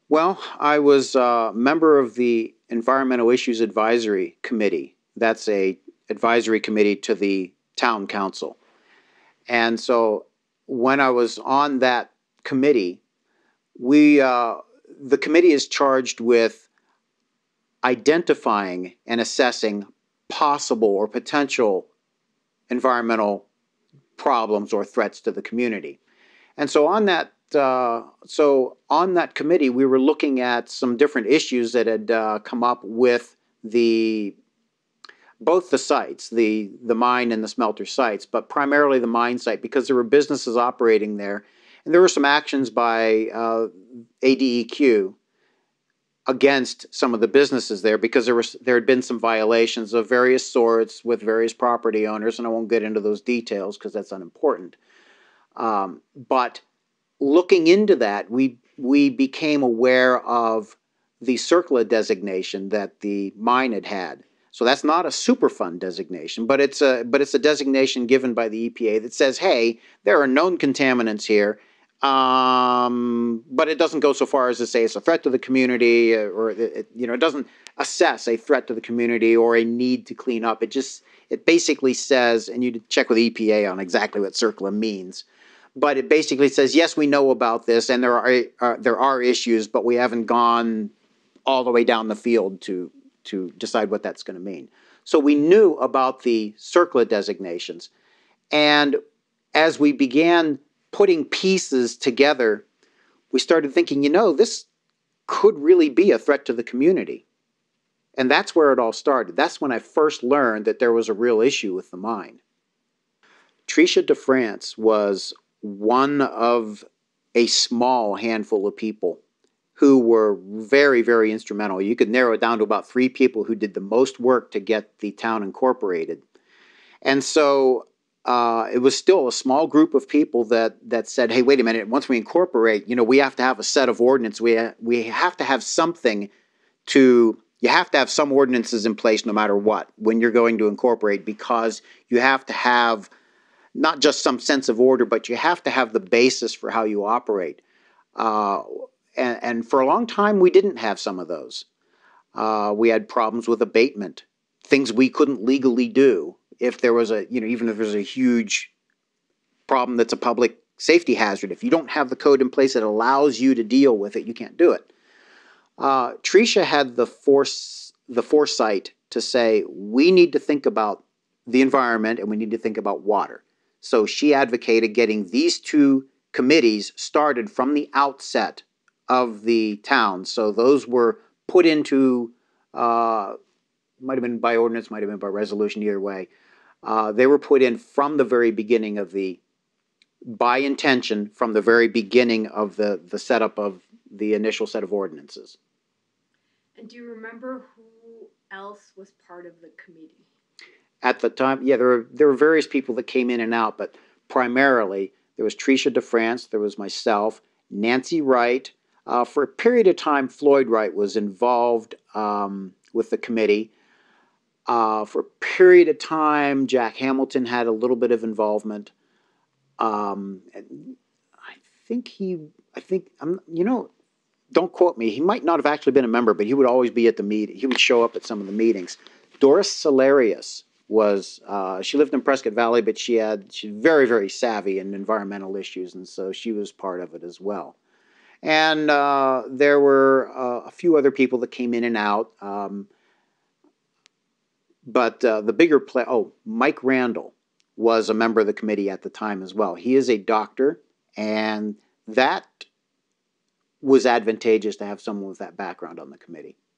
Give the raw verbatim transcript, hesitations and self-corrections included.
Well, I was a member of the Environmental Issues Advisory Committee. That's a advisory committee to the town council. And so when I was on that committee, we uh, the committee is charged with identifying and assessing possible or potential environmental problems or threats to the community. And so on that, uh, so on that committee, we were looking at some different issues that had uh, come up with the both the sites, the the mine and the smelter sites, but primarily the mine site because there were businesses operating there, and there were some actions by uh, A D E Q against some of the businesses there because there was there had been some violations of various sorts with various property owners, and I won't get into those details because that's unimportant. Um, but looking into that, we we became aware of the CERCLA designation that the mine had had. So that's not a Superfund designation, but it's a but it's a designation given by the E P A that says, hey, there are known contaminants here, um, but it doesn't go so far as to say it's a threat to the community, or it, you know, it doesn't assess a threat to the community or a need to clean up. It just it basically says, and you check with the E P A on exactly what CERCLA means. But it basically says, yes, we know about this, and there are uh, there are issues, but we haven't gone all the way down the field to to decide what that's going to mean. So we knew about the CERCLA designations, and as we began putting pieces together, we started thinking, you know, this could really be a threat to the community, and that's where it all started. That's when I first learned that there was a real issue with the mine. Tricia DeFrance was one of a small handful of people who were very, very instrumental. You could narrow it down to about three people who did the most work to get the town incorporated. And so uh, it was still a small group of people that that said, hey, wait a minute, once we incorporate, you know, we have to have a set of ordinance. We, ha- we have to have something to, you have to have some ordinances in place no matter what when you're going to incorporate, because you have to have not just some sense of order, but you have to have the basis for how you operate. Uh, and, and for a long time, we didn't have some of those. Uh, we had problems with abatement, things we couldn't legally do if there was a, you know, even if there's a huge problem that's a public safety hazard. If you don't have the code in place that allows you to deal with it, you can't do it. Uh, Tricia had the force, the foresight to say, we need to think about the environment and we need to think about water. So she advocated getting these two committees started from the outset of the town. So those were put into, uh, might have been by ordinance, might have been by resolution, either way. Uh, they were put in from the very beginning of the, by intention, from the very beginning of the, the setup of the initial set of ordinances. And do you remember who else was part of the committee? At the time, yeah, there were, there were various people that came in and out, but primarily there was Tricia DeFrance, there was myself, Nancy Wright. Uh, for a period of time, Floyd Wright was involved um, with the committee. Uh, for a period of time, Jack Hamilton had a little bit of involvement. Um, I think he, I think, um, you know, don't quote me, he might not have actually been a member, but he would always be at the meeting. He would show up at some of the meetings. Doris Salarius was, uh, she lived in Prescott Valley, but she had, she's very, very savvy in environmental issues, and so she was part of it as well. And uh, there were uh, a few other people that came in and out. Um, but uh, the bigger play, oh, Mike Randall was a member of the committee at the time as well. He is a doctor, and that was advantageous to have someone with that background on the committee.